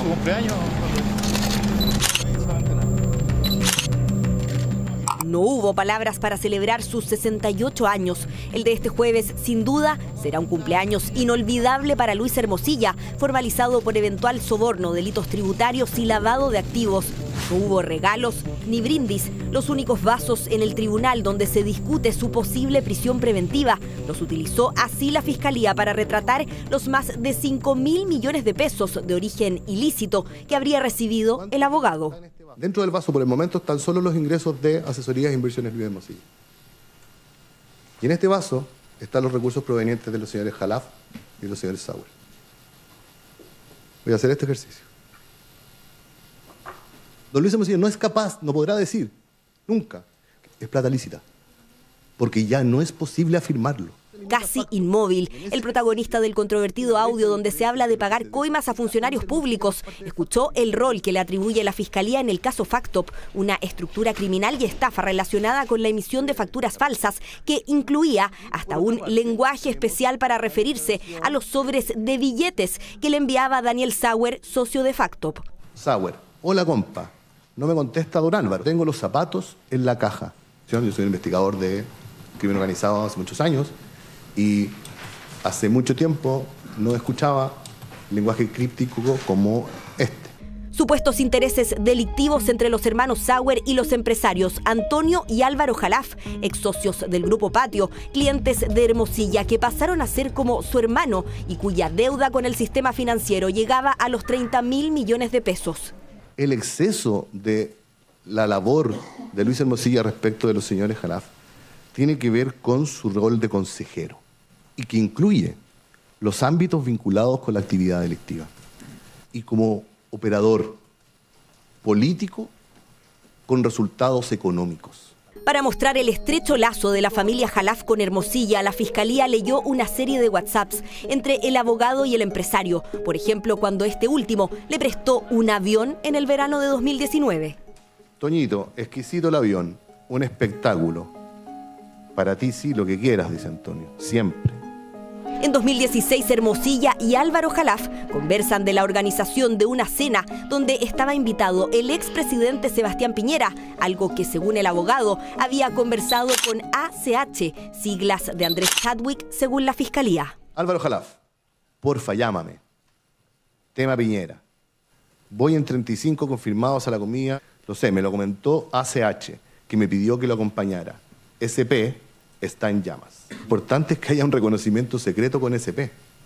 su cumpleaños. No hubo palabras para celebrar sus 68 años. El de este jueves, sin duda, será un cumpleaños inolvidable para Luis Hermosilla, formalizado por eventual soborno, delitos tributarios y lavado de activos. No hubo regalos ni brindis. Los únicos vasos en el tribunal donde se discute su posible prisión preventiva los utilizó así la Fiscalía para retratar los más de 5.000 millones de pesos de origen ilícito que habría recibido el abogado. Dentro del vaso, por el momento, están solo los ingresos de asesorías e inversiones Luis Hermosilla. Y en este vaso están los recursos provenientes de los señores Khalaf y los señores Sauer. Voy a hacer este ejercicio. Don Luis Hermosilla no es capaz, no podrá decir, nunca, es plata lícita, porque ya no es posible afirmarlo. Casi inmóvil, el protagonista del controvertido audio donde se habla de pagar coimas a funcionarios públicos escuchó el rol que le atribuye la Fiscalía en el caso Factop, una estructura criminal y estafa relacionada con la emisión de facturas falsas que incluía hasta un lenguaje especial para referirse a los sobres de billetes que le enviaba Daniel Sauer, socio de Factop. Sauer, hola compa, no me contesta don Álvaro, tengo los zapatos en la caja. Yo soy un investigador de crimen organizado hace muchos años. Y hace mucho tiempo no escuchaba lenguaje críptico como este. Supuestos intereses delictivos entre los hermanos Sauer y los empresarios Antonio y Álvaro Khalaf, ex socios del Grupo Patio, clientes de Hermosilla que pasaron a ser como su hermano y cuya deuda con el sistema financiero llegaba a los 30.000 millones de pesos. El exceso de la labor de Luis Hermosilla respecto de los señores Khalaf tiene que ver con su rol de consejero y que incluye los ámbitos vinculados con la actividad delictiva y como operador político con resultados económicos. Para mostrar el estrecho lazo de la familia Khalaf con Hermosilla, la Fiscalía leyó una serie de WhatsApps entre el abogado y el empresario. Por ejemplo, cuando este último le prestó un avión en el verano de 2019. Toñito, exquisito el avión, un espectáculo. Para ti sí, lo que quieras, dice Antonio, siempre. En 2016, Hermosilla y Álvaro Khalaf conversan de la organización de una cena donde estaba invitado el expresidente Sebastián Piñera, algo que, según el abogado, había conversado con ACH, siglas de Andrés Chadwick, según la Fiscalía. Álvaro Khalaf, porfa, llámame. Tema Piñera. Voy en 35 confirmados a la comida. Lo sé, me lo comentó ACH, que me pidió que lo acompañara. SP está en llamas. Lo importante es que haya un reconocimiento secreto con SP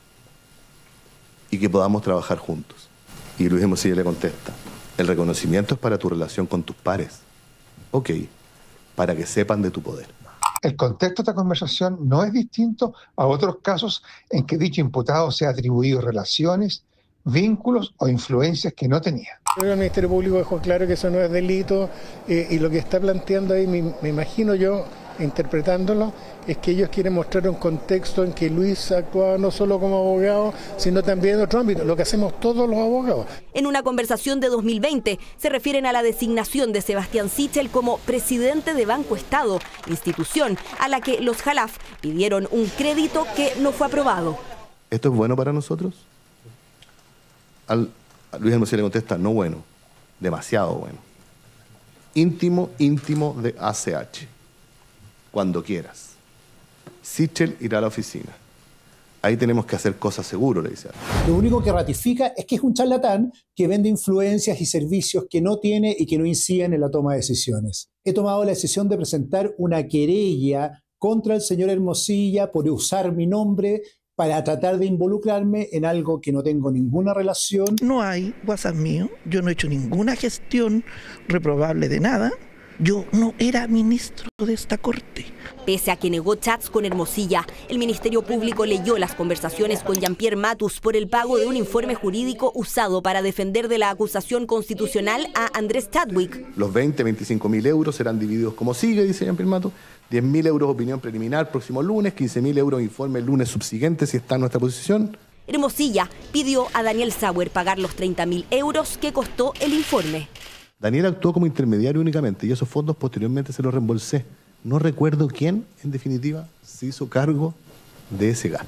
y que podamos trabajar juntos. Y Luis Hermosilla le contesta, el reconocimiento es para tu relación con tus pares. Ok, para que sepan de tu poder. El contexto de esta conversación no es distinto a otros casos en que dicho imputado se ha atribuido relaciones, vínculos o influencias que no tenía. Creo que el Ministerio Público dejó claro que eso no es delito y lo que está planteando ahí, me imagino yo, interpretándolo, es que ellos quieren mostrar un contexto en que Luis actuaba no solo como abogado, sino también en otro ámbito, lo que hacemos todos los abogados. En una conversación de 2020 se refieren a la designación de Sebastián Sichel como presidente de Banco Estado, institución a la que los Khalaf pidieron un crédito que no fue aprobado. ¿Esto es bueno para nosotros? A Luis Hermosilla le contesta, no bueno, demasiado bueno. Íntimo de ACH. Cuando quieras. Sichel irá a la oficina. Ahí tenemos que hacer cosas seguro, le dice. Lo único que ratifica es que es un charlatán que vende influencias y servicios que no tiene y que no inciden en la toma de decisiones. He tomado la decisión de presentar una querella contra el señor Hermosilla por usar mi nombre para tratar de involucrarme en algo que no tengo ninguna relación. No hay WhatsApp mío, yo no he hecho ninguna gestión reprobable de nada. Yo no era ministro de esta corte. Pese a que negó chats con Hermosilla, el Ministerio Público leyó las conversaciones con Jean-Pierre Matus por el pago de un informe jurídico usado para defender de la acusación constitucional a Andrés Chadwick. Los 25.000 euros serán divididos como sigue, dice Jean-Pierre Matus. 10.000 euros opinión preliminar próximo lunes, 15.000 euros informe el lunes subsiguiente si está en nuestra posición. Hermosilla pidió a Daniel Sauer pagar los 30.000 euros que costó el informe. Daniel actuó como intermediario únicamente y esos fondos posteriormente se los reembolsé. No recuerdo quién, en definitiva, se hizo cargo de ese gasto.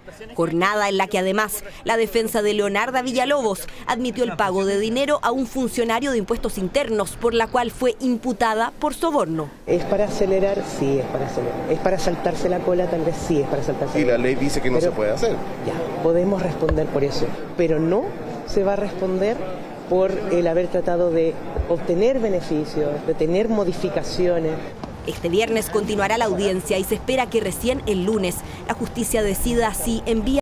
Jornada en la que además la defensa de Leonarda Villalobos admitió el pago de dinero a un funcionario de impuestos internos, por la cual fue imputada por soborno. ¿Es para acelerar? Sí, es para acelerar. ¿Es para saltarse la cola? Tal vez sí, es para saltarse la cola. Y la ley dice que no se puede hacer. Ya, podemos responder por eso, pero no se va a responder por el haber tratado de obtener beneficios, de tener modificaciones. Este viernes continuará la audiencia y se espera que recién el lunes la justicia decida si envía